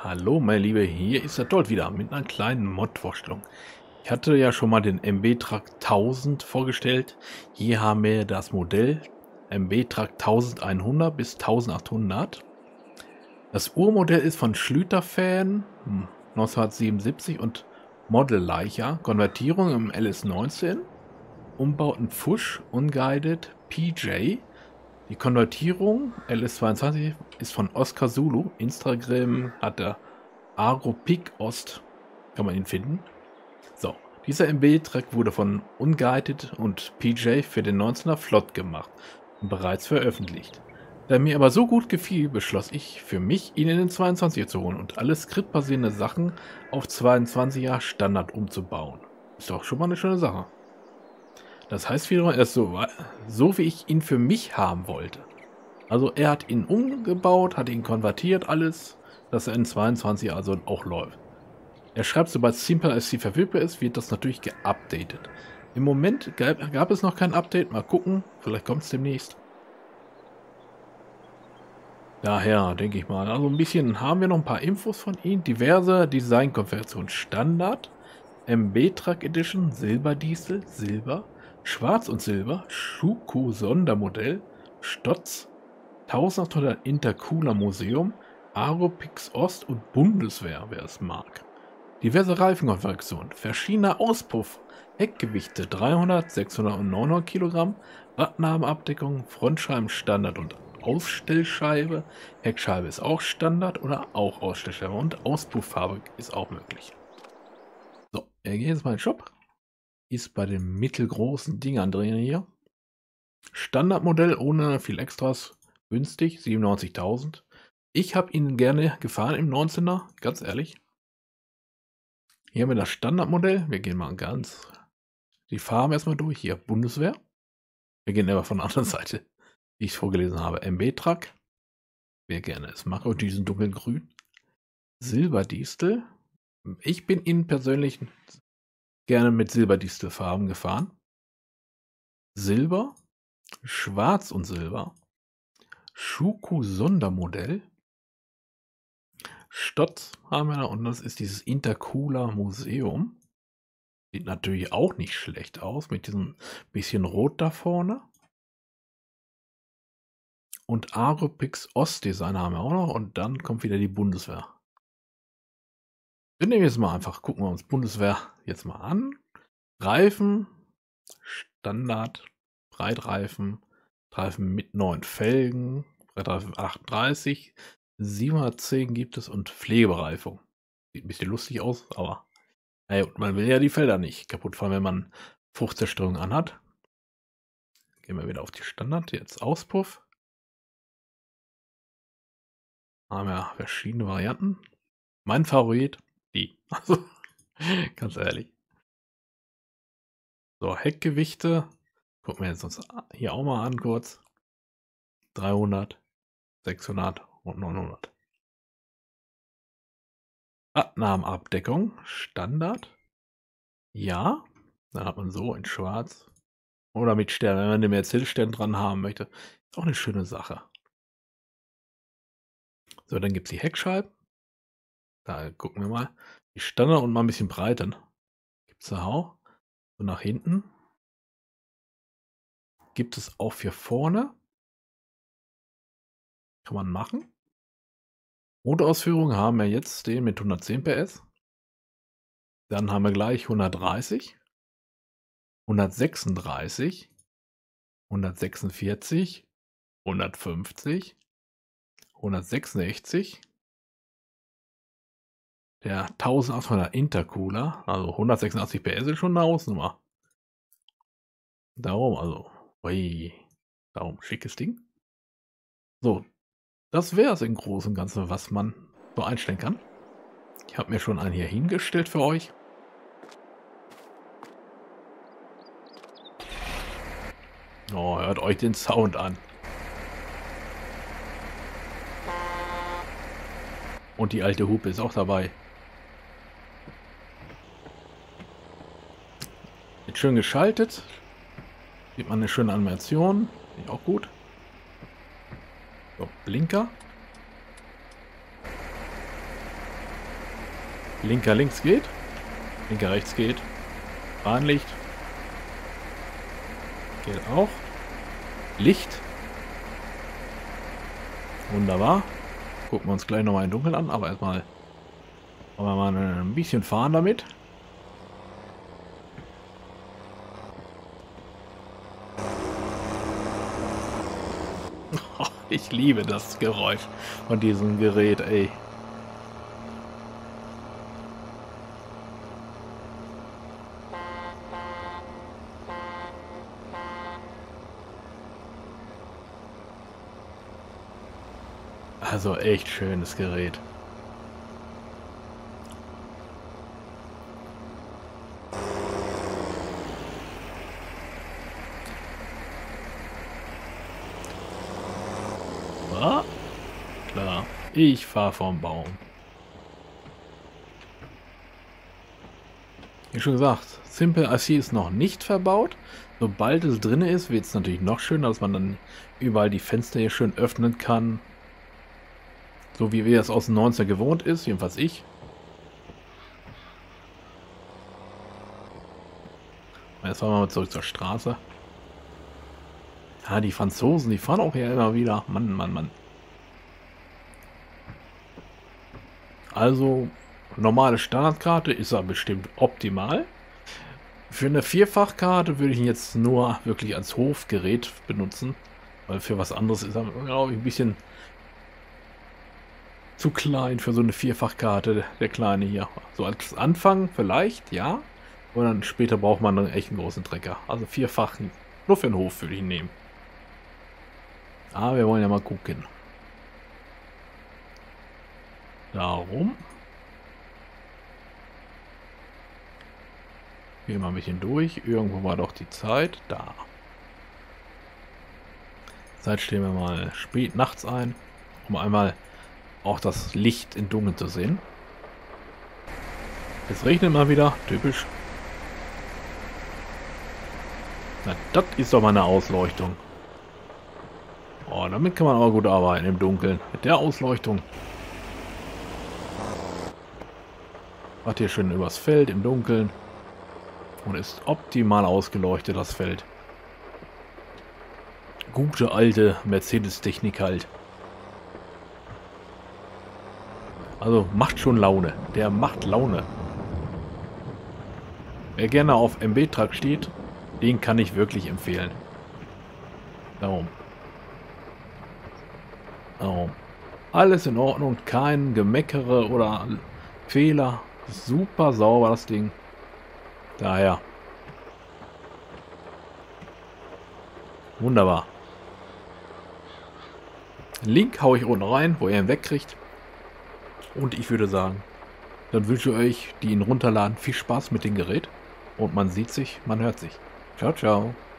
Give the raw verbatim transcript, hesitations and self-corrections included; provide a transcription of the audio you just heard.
Hallo, meine Liebe, hier ist der Dolt wieder mit einer kleinen Mod-Vorstellung. Ich hatte ja schon mal den M B-Truck tausend vorgestellt. Hier haben wir das Modell M B-Truck elfhundert bis eintausendachthundert. Das Urmodell ist von Schlüter-Fan hm, neunzehnhundertsiebenundsiebzig und Model Leica. Konvertierung im L S neunzehn. Umbauten Fusch, Unguided, P J. Die Konvertierung L S zweiundzwanzig ist von Oscar Zulu. Instagram hat der Agropic Ost, kann man ihn finden. So, dieser M B-Track wurde von Unguided und P J für den neunzehner flott gemacht und bereits veröffentlicht. Da er mir aber so gut gefiel, beschloss ich für mich, ihn in den zweiundzwanziger zu holen und alle skriptbasierende Sachen auf zweiundzwanziger Standard umzubauen. Ist doch schon mal eine schöne Sache. Das heißt wiederum, er ist so, so wie ich ihn für mich haben wollte. Also er hat ihn umgebaut, hat ihn konvertiert, alles, dass er in zweiundzwanzig also auch läuft. Er schreibt, sobald Simple S C verfügbar ist, wird das natürlich geupdatet. Im Moment gab, gab es noch kein Update, mal gucken, vielleicht kommt es demnächst. Daher denke ich mal, also ein bisschen haben wir noch ein paar Infos von ihm. Diverse Designkonfigurationen Standard, M B-Truck Edition, Silberdiesel, Silber, Schwarz und Silber, Schuko Sondermodell, Stotz, eintausendachthundert Intercooler Museum, Aropix Ost und Bundeswehr, wer es mag. Diverse Reifenkonfigurationen, verschiedene Auspuff, Heckgewichte dreihundert, sechshundert und neunhundert Kilogramm, Radnahmenabdeckung, Frontscheiben Standard und Ausstellscheibe, Heckscheibe ist auch Standard oder auch Ausstellscheibe und Auspufffarbe ist auch möglich. So, wir gehen jetzt mal in den Shop. Ist bei den mittelgroßen Dingern drin hier. Standardmodell ohne viel Extras, günstig, siebenundneunzigtausend. Ich habe ihn gerne gefahren im neunzehner, ganz ehrlich. Hier haben wir das Standardmodell. Wir gehen mal ganz die Farben erstmal durch. Hier Bundeswehr. Wir gehen aber von der anderen Seite, wie ich es vorgelesen habe. M B-Truck. Wer gerne es mag. Und diesen dunkelgrün. Silberdistel. Ich bin ihn persönlich gerne mit Silberdistelfarben gefahren. Silber. Schwarz und Silber. Schuko Sondermodell. Stotz haben wir da und das ist dieses Intercooler Museum. Sieht natürlich auch nicht schlecht aus mit diesem bisschen Rot da vorne. Und Aropix Ostdesign haben wir auch noch und dann kommt wieder die Bundeswehr. Wir nehmen jetzt mal einfach, gucken wir uns Bundeswehr jetzt mal an. Reifen, Standard, Breitreifen, Reifen mit neuen Felgen, Breitreifen achtunddreißig, siebenhundertzehn gibt es und Pflegebereifung. Sieht ein bisschen lustig aus, aber hey, man will ja die Felder nicht kaputt fahren, wenn man Fruchtzerstörung anhat. Gehen wir wieder auf die Standard, jetzt Auspuff. Haben wir verschiedene Varianten. Mein Favorit, die. Also, ganz ehrlich. So, Heckgewichte. Gucken wir jetzt uns hier auch mal an kurz. dreihundert, sechshundert und neunhundert. Radnahmenabdeckung, Standard. Ja, dann hat man so in schwarz. Oder mit Stern, wenn man den Mercedes-Stern dran haben möchte. Ist auch eine schöne Sache. So, dann gibt es die Heckscheiben. Da gucken wir mal. Die Standard und mal ein bisschen breiter. Gibt es da auch. So nach hinten. Gibt es auch für vorne. Kann man machen. Motorausführung haben wir jetzt den mit hundertzehn P S. Dann haben wir gleich hundertdreißig. hundertsechsunddreißig. hundertsechsundvierzig. hundertfünfzig. hundertsechsundsechzig. Der eintausendachthundert Intercooler, also hundertsechsundachtzig P S ist schon eine Hausnummer. Darum, also, ui, darum, schickes Ding. So, das wäre es im Großen und Ganzen, was man so einstellen kann. Ich habe mir schon einen hier hingestellt für euch. Oh, hört euch den Sound an. Und die alte Hupe ist auch dabei. Wird schön geschaltet. Sieht man eine schöne Animation. Finde ich auch gut. So, Blinker. Linker links geht. Linker rechts geht. Bahnlicht. Geht auch. Licht. Wunderbar. Gucken wir uns gleich nochmal im Dunkeln an, aber erstmal wollen wir mal ein bisschen fahren damit. Ich liebe das Geräusch von diesem Gerät, ey. Also echt schönes Gerät. Ah, klar, ich fahre vom Baum. Wie schon gesagt, Simple I C ist noch nicht verbaut. Sobald es drin ist, wird es natürlich noch schöner, dass man dann überall die Fenster hier schön öffnen kann. So wie wir es aus den neunziger gewohnt ist, jedenfalls ich. Jetzt fahren wir mal zurück zur Straße. Ja, die Franzosen, die fahren auch hier immer wieder. Mann, Mann, Mann. Also, normale Standardkarte ist ja bestimmt optimal. Für eine Vierfachkarte würde ich ihn jetzt nur wirklich als Hofgerät benutzen. Weil für was anderes ist er, glaube ich, ein bisschen zu klein für so eine Vierfachkarte, der kleine hier. So als Anfang vielleicht, ja. Und dann später braucht man einen echt großen Trecker. Also vierfach, nur für den Hof würde ich ihn nehmen. Aber wir wollen ja mal gucken. Darum. Gehen wir ein bisschen durch. Irgendwo war doch die Zeit. Da. Zeit stellen wir mal spät nachts ein, um einmal auch das Licht im Dunkeln zu sehen. Es regnet mal wieder. Typisch. Na, das ist doch mal eine Ausleuchtung. Oh, damit kann man aber gut arbeiten im Dunkeln. Mit der Ausleuchtung. Macht hier schön übers Feld im Dunkeln. Und ist optimal ausgeleuchtet, das Feld. Gute alte Mercedes-Technik halt. Also macht schon Laune. Der macht Laune. Wer gerne auf M B-Truck steht, den kann ich wirklich empfehlen. Darum. Darum. Alles in Ordnung, kein Gemeckere oder Fehler. Super sauber das Ding. Daher. Wunderbar. Link haue ich unten rein, wo ihr ihn wegkriegt. Und ich würde sagen, dann wünsche ich euch, die ihn runterladen, viel Spaß mit dem Gerät. Und man sieht sich, man hört sich. Ciao, ciao.